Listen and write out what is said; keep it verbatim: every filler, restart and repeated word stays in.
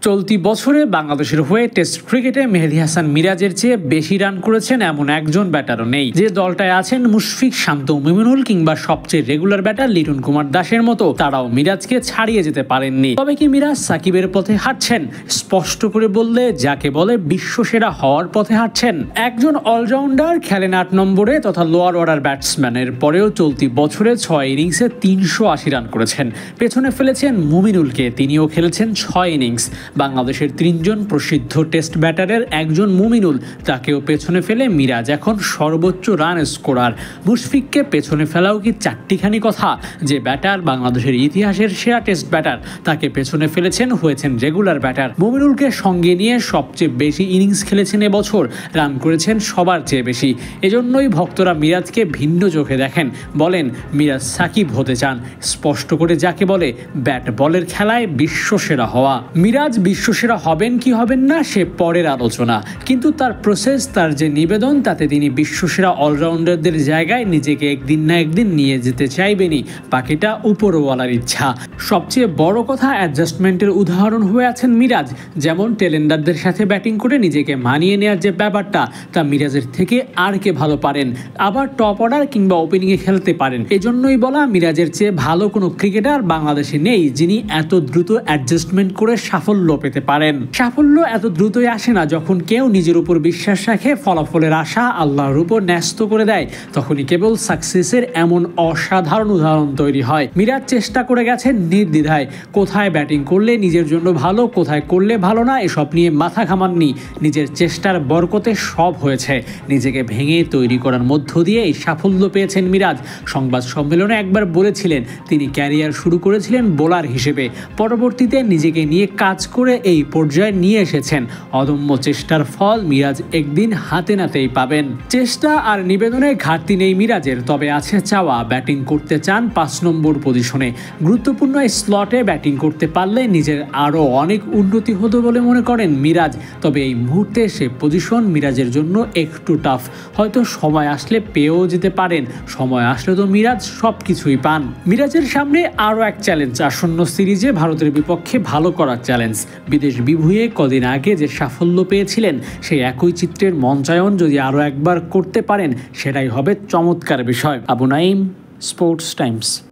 চলতি বছরে বাংলাদেশের হয়ে টেস্ট ক্রিকেটে মেহেদী হাসান মিরাজের চেয়ে বেশি রান করেছেন এমন একজন ব্যাটারও নেই। যে দলটায় আছেন মুশফিক, শান্ত, মুমিনুল কিংবা সবচেয়ে রেগুলার ব্যাটার লিটন কুমার দাসের মতো, তারাও মিরাজকে ছাড়িয়ে যেতে পারেননি। তবে কি মিরাজ সাকিবের পথে হাঁটছেন? স্পষ্ট করে বললে যাকে বলে বিশ্বসেরা হওয়ার পথে হাঁটছেন। একজন অলরাউন্ডার, খেলেন আট নম্বরে তথা লোয়ার অর্ডার ব্যাটসম্যানের পরেও চলতি বছরে ছয় ইনিংসে তিনশো আশি রান করেছেন। পেছনে ফেলেছেন মুমিনুলকে, তিনিও খেলেছেন ছয় ইনিংস। বাংলাদেশের তিনজন প্রসিদ্ধ টেস্ট ব্যাটারের একজন মুমিনুল, তাকেও পেছনে ফেলে মিরাজ এখন সর্বোচ্চ রান স্কোরার। মুশফিককে পেছনে ফেলাও কি চারটিখানি কথা? যে ব্যাটার বাংলাদেশের ইতিহাসের সেরা টেস্ট ব্যাটার, তাকে পেছনে ফেলেছেন, হয়েছেন রেগুলার ব্যাটার। মুমিনুলকে সঙ্গে নিয়ে সবচেয়ে বেশি ইনিংস খেলেছেন এবছর, রান করেছেন সবার চেয়ে বেশি। এজন্যই ভক্তরা মিরাজকে ভিন্ন চোখে দেখেন, বলেন মিরাজ সাকিব হতে চান। স্পষ্ট করে যাকে বলে ব্যাট বলের খেলায় বিশ্বসেরা হওয়া। মিরাজ বিশ্বসেরা হবেন কি হবেন না সে পরের আলোচনা, কিন্তু তার প্রসেস, তার যে নিবেদন, তাতে তিনি বিশ্বসেরা অলরাউন্ডারদের জায়গায় নিজেকে একদিন না একদিন নিয়ে যেতে চাইবেনই। বাকিটা উপরওয়ালার ইচ্ছা। সবচেয়ে বড় কথা, অ্যাডজাস্টমেন্টের উদাহরণ হয়ে আছেন মিরাজ। যেমন টেলেন্ডারদের সাথে ব্যাটিং করে নিজেকে মানিয়ে নেওয়ার যে ব্যাপারটা, তা মিরাজের থেকে আর কে ভালো পারেন। আবার টপ অর্ডার কিংবা ওপেনিংয়ে খেলতে পারেন। এজন্যই বলা, মিরাজের চেয়ে ভালো কোনো ক্রিকেটার বাংলাদেশে নেই যিনি এত দ্রুত অ্যাডজাস্টমেন্ট করে সাফল্য পেতে পারেন। সাফল্য এত দ্রুতই আসে না যখন কেউ নিজের উপর বিশ্বাস রাখে, ফলাফলের আশা আল্লাহর উপর ন্যস্ত করে দেয়, তখনই কেবল সাকসেসের এমন অসাধারণ উদাহরণ তৈরি হয়। মিরাজ চেষ্টা করে গেছেন নির্দ্বিধায়, কোথায় ব্যাটিং করলে নিজের জন্য ভালো, কোথায় করলে ভালো না, এসব নিয়ে মাথা ঘামাননি। নিজের চেষ্টার বরকতে সব হয়েছে। নিজেকে ভেঙে তৈরি করার মধ্য দিয়ে এই সাফল্য পেয়েছেন মিরাজ। সংবাদ সম্মেলনে একবার বলেছিলেন তিনি ক্যারিয়ার শুরু করেছিলেন বোলার হিসেবে, পরবর্তীতে নিজেকে নিয়ে কাজ করে এই পর্যায়ে নিয়ে এসেছেন। অদম্য চেষ্টার ফল মিরাজ একদিন হাতে নাতেই পাবেন। চেষ্টা আর নিবেদনে ঘাটতি নেই মিরাজের, তবে আছে চাওয়া। ব্যাটিং করতে চান পাঁচ নম্বর পজিশনে, গুরুত্বপূর্ণ স্লটে ব্যাটিং করতে পারলে নিজের আরও অনেক উন্নতি হতো বলে মনে করেন মিরাজ। তবে এই মুহূর্তে সে পজিশন মিরাজের জন্য একটু টাফ। হয়তো সময় আসলে পেয়েও যেতে পারেন। সময় আসলে তো মিরাজ সব কিছুই পান। মিরাজের সামনে আরও এক চ্যালেঞ্জ, আসন্ন সিরিজে ভারতের বিপক্ষে ভালো করার চ্যালেঞ্জ। বিদেশ বিভুঁইয়ে কদিন আগে যে সাফল্য পেয়েছিলেন, সেই একই চিত্রের মঞ্চায়ন যদি আরও একবার করতে পারেন, সেটাই হবে চমৎকার বিষয়। Abu Naim, sports Times.